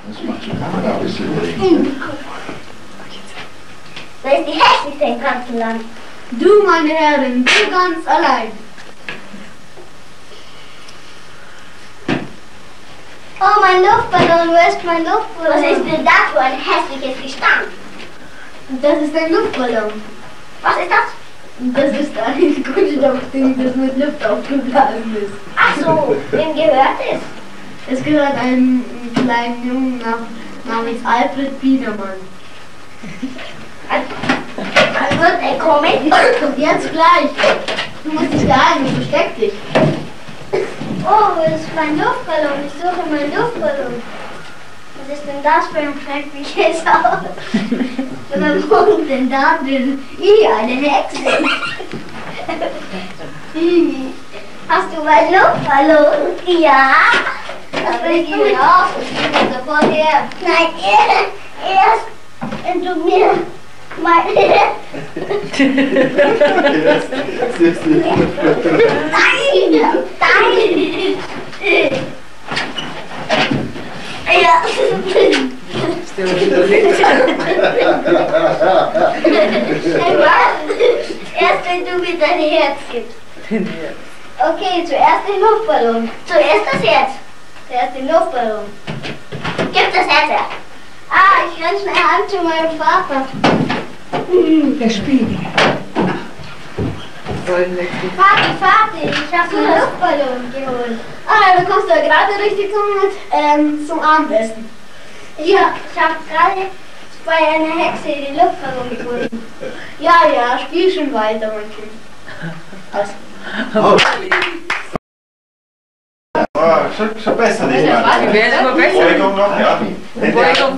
Das macht die Kamera ein bisschen dringend. Wer ist die hässlichste im ganzen Land? Du, meine Herren, du ganz allein. Oh, mein Luftballon, wo ist mein Luftballon? Was ist denn das für ein hässliches Gestank? Das ist ein Luftballon. Was ist das? Das ist ein Kunststoffding, das mit Luft aufgeblasen ist. Ach so, wem gehört es? Es gehört einem kleinen Jungen namens Alfred Biedermann. Wird er kommen? Jetzt gleich. Du musst dich beeilen, versteck dich. Oh, wo ist mein Luftballon? Ich suche meinen Luftballon. Was ist denn das für ein schreckliches Haus? Wer wohnt denn da drin? Eine Hexe. Hast du meinen Luftballon? Ja. Das bringt ihn raus. Ich bin sofort her. Nein, erst, wenn du mir meine... Nein! Ja. Hey, was? Erst wenn du mir dein Herz gibst. Okay, zuerst den Luftballon. Zuerst das Herz. Zuerst den Luftballon. Gib das Herz her. Ah, ich renn schnell an zu meinem Vater. Der Spiegel. Vati, ich hab einen Luftballon geholt. Ah, du kommst ja gerade richtig zum Abendessen. Ja, ich hab gerade bei einer Hexe den Luftballon gefunden. Ja, spiel schon weiter, mein Kind. Oh. Oh, schon besser, nicht mehr. Die werden immer besser. Beugung noch, ja. Beugung.